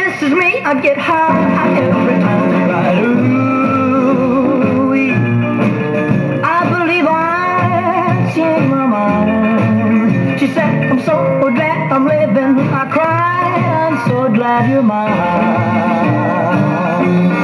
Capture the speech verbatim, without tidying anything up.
this is me, I get high every time I ride. Ooh, I believe I changed my mind. She said, I'm so glad I'm living. I cried, I'm so glad you're mine.